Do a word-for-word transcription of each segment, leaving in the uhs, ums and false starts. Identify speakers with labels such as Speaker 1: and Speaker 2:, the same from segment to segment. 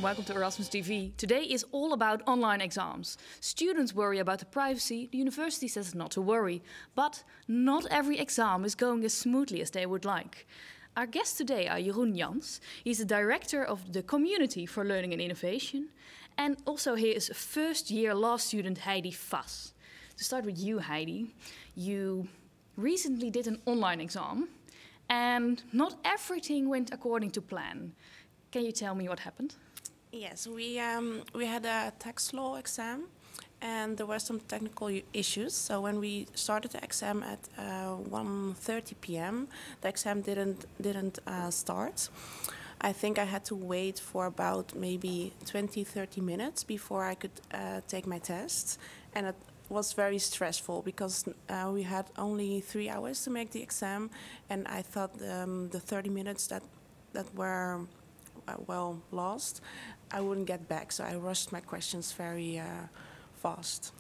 Speaker 1: welcome to Erasmus T V. Today is all about online exams. Students worry about the privacy, the university says not to worry. But not every exam is going as smoothly as they would like. Our guests today are Jeroen Jans. He's the director of the Community for Learning and Innovation. And also here is first year law student Heidi Vaz. To start with you, Heidi, you recently did an online exam and not everything went according to plan. Can you tell me what happened?
Speaker 2: Yes, we um, we had a tax law exam, and there were some technical issues. So when we started the exam at uh, one thirty p m, the exam didn't didn't uh, start. I think I had to wait for about maybe twenty, thirty minutes before I could uh, take my test, and it was very stressful because uh, we had only three hours to make the exam, and I thought um, the thirty minutes that that were Uh, well lost, I wouldn't get back, so I rushed my questions very uh, fast.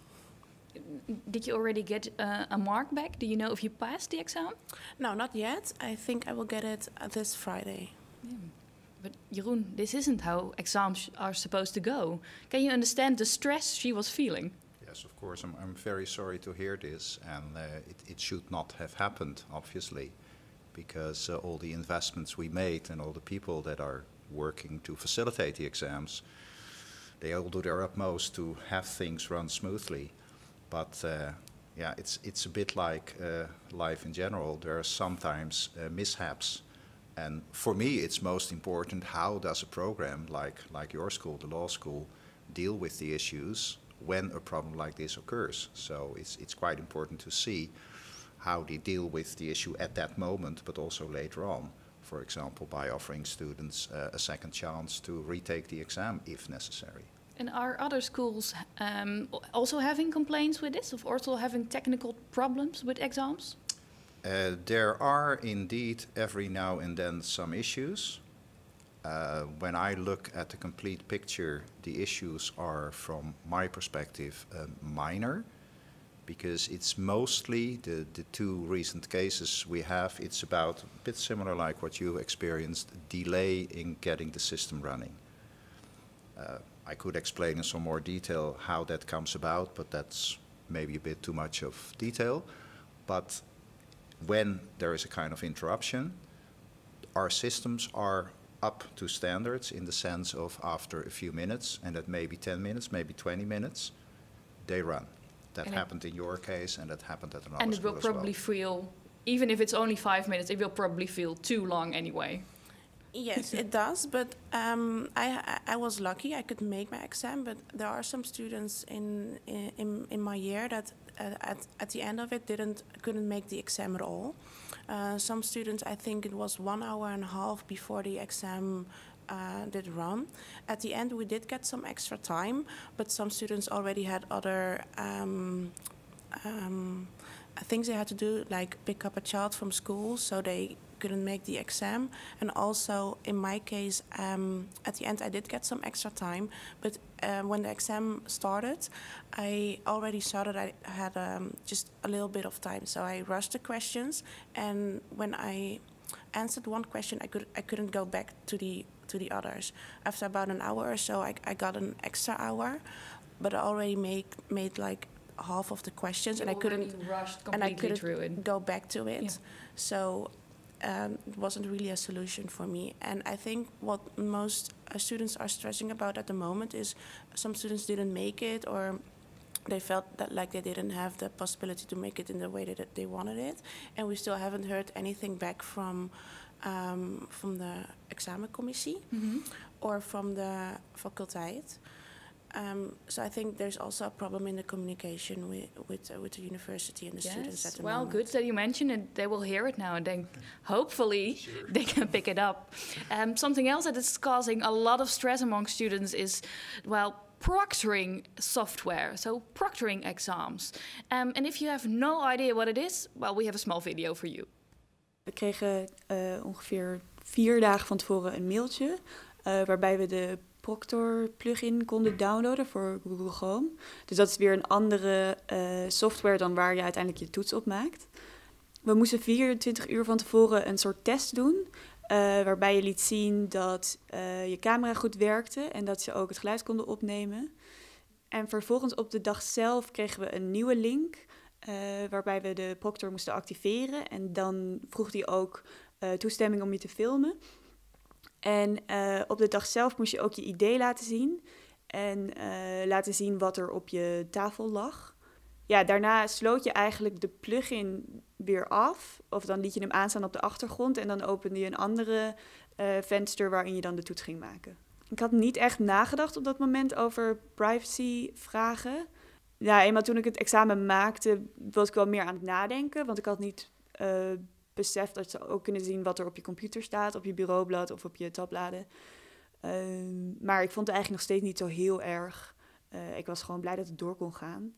Speaker 1: Did you already get uh, a mark back? Do you know if you passed the exam?
Speaker 2: No, not yet. I think I will get it uh, this Friday.
Speaker 1: Yeah. But Jeroen, this isn't how exams are supposed to go. Can you understand the stress she was feeling?
Speaker 3: Yes, of course. I'm, I'm very sorry to hear this, and uh, it, it should not have happened, obviously, because uh, all the investments we made and all the people that are working to facilitate the exams, they all do their utmost to have things run smoothly. But uh, yeah, it's it's a bit like uh, life in general. There are sometimes uh, mishaps, and for me, it's most important how does a program like like your school, the law school, deal with the issues when a problem like this occurs. So it's it's quite important to see how they deal with the issue at that moment, but also later on. For example, by offering students uh, a second chance to retake the exam if necessary.
Speaker 1: And are other schools um, also having complaints with this, of also having technical problems with exams?
Speaker 3: Uh, there are indeed every now and then some issues. Uh, when I look at the complete picture, the issues are, from my perspective, uh, minor. Because it's mostly the, the two recent cases we have, it's about a bit similar like what you experienced, delay in getting the system running. Uh, I could explain in some more detail how that comes about, but that's maybe a bit too much of detail. But when there is a kind of interruption, our systems are up to standards in the sense of after a few minutes, and that maybe ten minutes, maybe twenty minutes, they run. That and happened in your case, and that happened at another
Speaker 1: And it
Speaker 3: school
Speaker 1: will
Speaker 3: as
Speaker 1: probably
Speaker 3: well.
Speaker 1: feel, even if it's only five minutes, it will probably feel too long anyway.
Speaker 2: Yes, it does, but um, I, I was lucky. I could make my exam, but there are some students in in, in my year that uh, at, at the end of it didn't couldn't make the exam at all. Uh, some students, I think it was one hour and a half before the exam Uh, did run. At the end, we did get some extra time, but some students already had other um, um, things they had to do, like pick up a child from school, so they couldn't make the exam. And also, in my case, um, at the end, I did get some extra time, but uh, when the exam started, I already saw that I had um, just a little bit of time, so I rushed the questions, and when I answered one question, I could I couldn't go back to the to the others. After about an hour or so, I, I got an extra hour, but I already made made like half of the questions,
Speaker 1: You
Speaker 2: and I couldn't
Speaker 1: rushed
Speaker 2: and I
Speaker 1: completely through
Speaker 2: couldn't
Speaker 1: it.
Speaker 2: go back to it.
Speaker 1: Yeah.
Speaker 2: So um, it wasn't really a solution for me. And I think what most uh, students are stressing about at the moment is some students didn't make it, or they felt that like they didn't have the possibility to make it in the way that they wanted it. And we still haven't heard anything back from um, from the examencommissie
Speaker 1: Mm-hmm.
Speaker 2: or from the faculteit. Um, so I think there's also a problem in the communication with with, uh, with the university and the
Speaker 1: Yes,
Speaker 2: students at the
Speaker 1: well,
Speaker 2: moment.
Speaker 1: good that you mentioned it. They will hear it now, and then hopefully
Speaker 3: Sure.
Speaker 1: they can pick it up. Um, something else that is causing a lot of stress among students is, well, proctoring software, so proctoring exams. Um, and if you have no idea what it is, well, we have a small video for you.
Speaker 4: We kregen uh, ongeveer vier dagen van tevoren een mailtje uh, waarbij we de Proctor plugin konden downloaden voor Google Chrome. Dus dat is weer een andere uh, software dan waar je uiteindelijk je toets op maakt. We moesten vierentwintig uur van tevoren een soort test doen. Uh, waarbij je liet zien dat uh, je camera goed werkte en dat ze ook het geluid konden opnemen. En vervolgens op de dag zelf kregen we een nieuwe link, uh, waarbij we de proctor moesten activeren. En dan vroeg hij ook uh, toestemming om je te filmen. En uh, op de dag zelf moest je ook je idee laten zien en uh, laten zien wat er op je tafel lag. Ja, daarna sloot je eigenlijk de plugin weer af. Of dan liet je hem aanstaan op de achtergrond. En dan opende je een andere uh, venster waarin je dan de toets ging maken. Ik had niet echt nagedacht op dat moment over privacy-vragen. Ja, eenmaal toen ik het examen maakte, was ik wel meer aan het nadenken. Want ik had niet uh, beseft dat ze ook kunnen zien wat er op je computer staat. Op je bureaublad of op je tabbladen. Uh, maar ik vond het eigenlijk nog steeds niet zo heel erg. Uh, ik was gewoon blij dat het door kon gaan.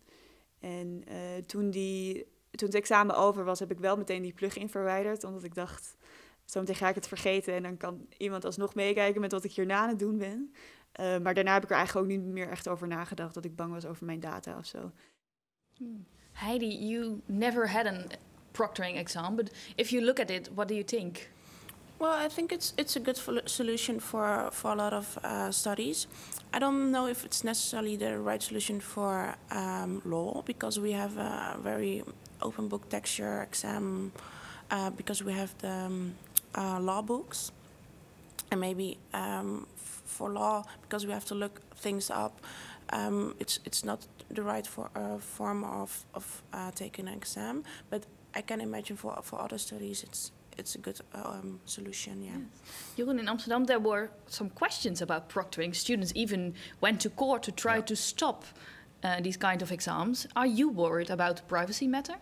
Speaker 4: En uh, toen, die, toen het examen over was, heb ik wel meteen die plugin verwijderd. Omdat ik dacht, zometeen ga ik het vergeten. En dan kan iemand alsnog meekijken met wat ik hierna aan het doen ben. Uh, maar daarna heb ik er eigenlijk ook niet meer echt over nagedacht. Dat ik bang was over mijn data of zo.
Speaker 1: Hmm. Heidi, you never had a proctoring exam. But if you look at it, what do you think?
Speaker 2: Well, I think it's it's a good solution for, for a lot of uh, studies. I don't know if it's necessarily the right solution for um, law, because we have a very open book texture exam, uh, because we have the um, uh, law books. And maybe um, for law, because we have to look things up, um, it's it's not the right for, uh, form of, of uh, taking an exam. But I can imagine for, for other studies it's It's a good um, solution, yeah. Yes.
Speaker 1: Jeroen, in Amsterdam there were some questions about proctoring. Students even went to court to try yeah. to stop uh, these kind of exams. Are you worried about the privacy matter?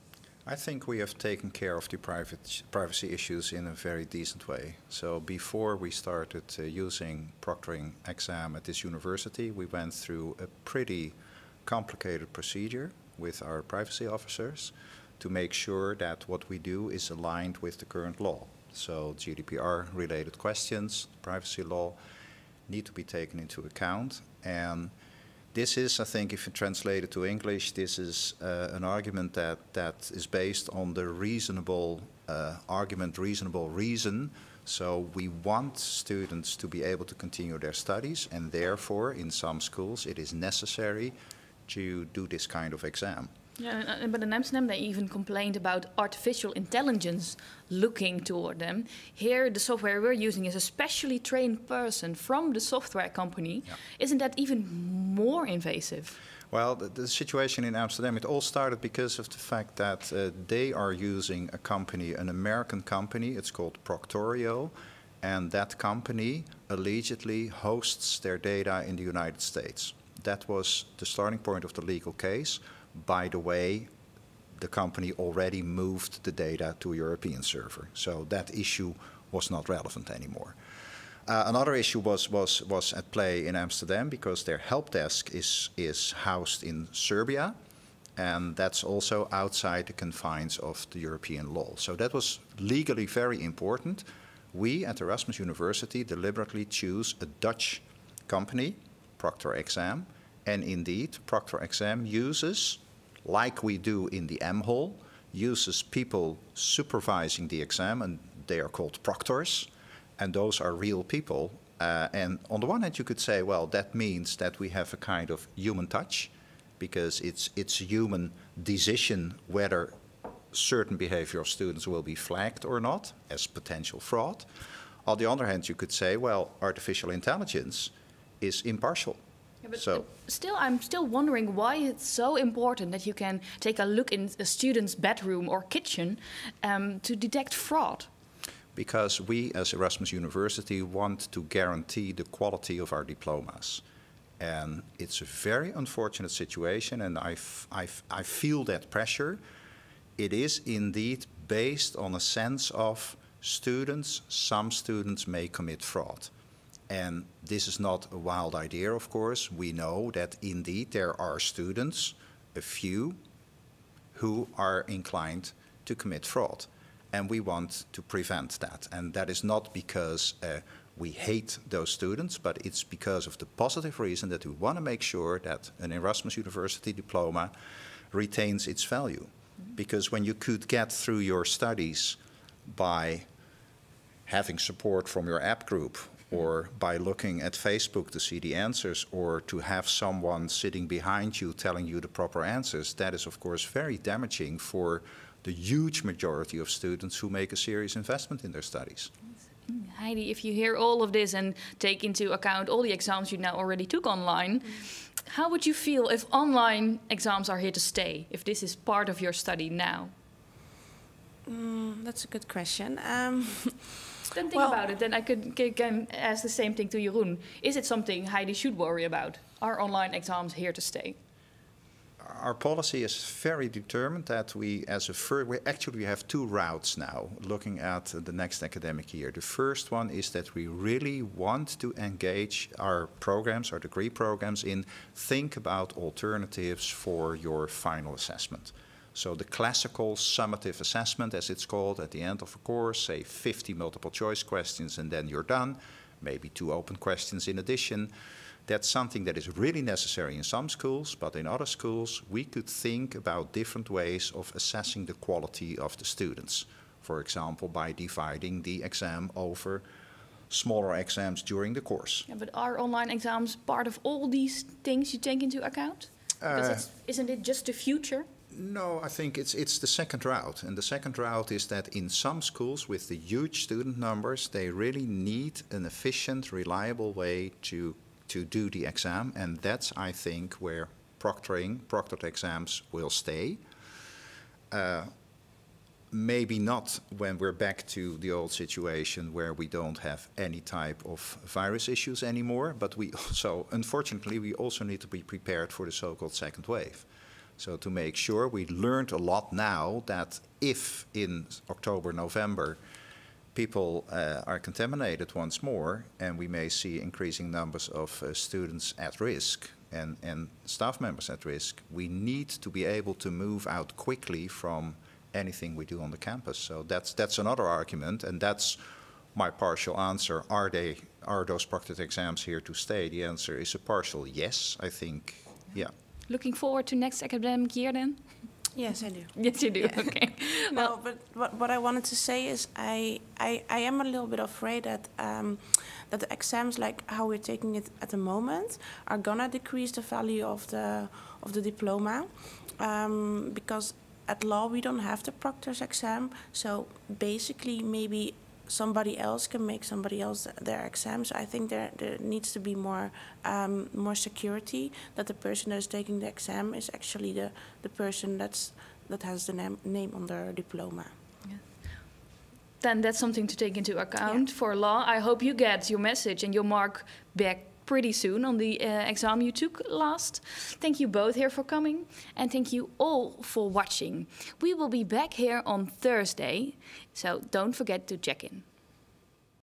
Speaker 3: I think we have taken care of the private privacy issues in a very decent way. So before we started uh, using proctoring exam at this university, we went through a pretty complicated procedure with our privacy officers to make sure that what we do is aligned with the current law. So G D P R-related questions, privacy law, need to be taken into account. And this is, I think, if you translate it to English, this is uh, an argument that, that is based on the reasonable uh, argument, reasonable reason. So we want students to be able to continue their studies, and therefore, in some schools, it is necessary to do this kind of exam.
Speaker 1: Yeah, but in Amsterdam they even complained about artificial intelligence looking toward them. Here the software we're using is a specially trained person from the software company. Yeah. Isn't that even more invasive?
Speaker 3: Well, the, the situation in Amsterdam, it all started because of the fact that uh, they are using a company, an American company, it's called Proctorio, and that company allegedly hosts their data in the United States. That was the starting point of the legal case. By the way, the company already moved the data to a European server, so that issue was not relevant anymore. Uh, another issue was, was, was at play in Amsterdam because their help desk is, is housed in Serbia, and that's also outside the confines of the European law. So that was legally very important. We at Erasmus University deliberately choose a Dutch company, Proctor Exam, and indeed, Proctor Exam uses, like we do in the M Hall, uses people supervising the exam, and they are called proctors, and those are real people. Uh, and on the one hand, you could say, well, that means that we have a kind of human touch, because it's it's a human decision whether certain behavior of students will be flagged or not as potential fraud. On the other hand, you could say, well, artificial intelligence is impartial.
Speaker 1: Yeah, but
Speaker 3: so,
Speaker 1: still, I'm still wondering why it's so important that you can take a look in a student's bedroom or kitchen um, to detect fraud.
Speaker 3: Because we, as Erasmus University, want to guarantee the quality of our diplomas. And it's a very unfortunate situation, and I, f I, f I feel that pressure. It is indeed based on a sense of students, some students may commit fraud. And this is not a wild idea, of course. We know that indeed there are students, a few, who are inclined to commit fraud. And we want to prevent that. And that is not because uh, we hate those students, but it's because of the positive reason that we want to make sure that an Erasmus University diploma retains its value. Mm-hmm. Because when you could get through your studies by having support from your app group, or by looking at Facebook to see the answers, or to have someone sitting behind you telling you the proper answers, that is of course very damaging for the huge majority of students who make a serious investment in their studies.
Speaker 1: Heidi, if you hear all of this and take into account all the exams you now already took online, mm. how would you feel if online exams are here to stay, if this is part of your study now?
Speaker 2: Mm, that's a good question. Um,
Speaker 1: Then think
Speaker 2: well,
Speaker 1: about it. Then I could can ask the same thing to Jeroen. Is it something Heidi should worry about? Are online exams here to stay?
Speaker 3: Our policy is very determined that we, as a first, we actually we have two routes now looking at the next academic year. The first one is that we really want to engage our programs, our degree programs, in think about alternatives for your final assessment. So the classical summative assessment, as it's called, at the end of a course, say fifty multiple choice questions and then you're done, maybe two open questions in addition. That's something that is really necessary in some schools, but in other schools we could think about different ways of assessing the quality of the students. For example, by dividing the exam over smaller exams during the course.
Speaker 1: Yeah, but are online exams part of all these things you take into account? Because
Speaker 3: Uh,
Speaker 1: it's, isn't it just the future?
Speaker 3: No, I think it's it's the second route. And the second route is that in some schools with the huge student numbers, they really need an efficient, reliable way to to do the exam. And that's, I think, where proctoring, proctored exams will stay. Uh, maybe not when we're back to the old situation where we don't have any type of virus issues anymore. But we also, unfortunately, we also need to be prepared for the so-called second wave. So to make sure, we learned a lot now that if in October, November, people uh, are contaminated once more, and we may see increasing numbers of uh, students at risk and, and staff members at risk, we need to be able to move out quickly from anything we do on the campus. So that's, that's another argument, and that's my partial answer. Are they, are those proctored exams here to stay? The answer is a partial yes, I think, yeah.
Speaker 1: Looking forward to next academic year then?
Speaker 2: Yes, I do.
Speaker 1: Yes, you do.
Speaker 2: Yeah.
Speaker 1: Okay.
Speaker 2: No,
Speaker 1: Well,
Speaker 2: but what, what I wanted to say is I, I, I am a little bit afraid that um, that the exams, like how we're taking it at the moment, are gonna decrease the value of the of the diploma, um, because at law we don't have the proctor's exam. So basically, maybe somebody else can make somebody else their exam. So I think there there needs to be more um, more security that the person that is taking the exam is actually the the person that's that has the name name on their diploma.
Speaker 1: then that's something to take into account
Speaker 2: Yeah.
Speaker 1: for law. I hope you get your message and your mark back pretty soon on the uh, exam you took last. Thank you both here for coming, and thank you all for watching. We will be back here on Thursday, so don't forget to check in.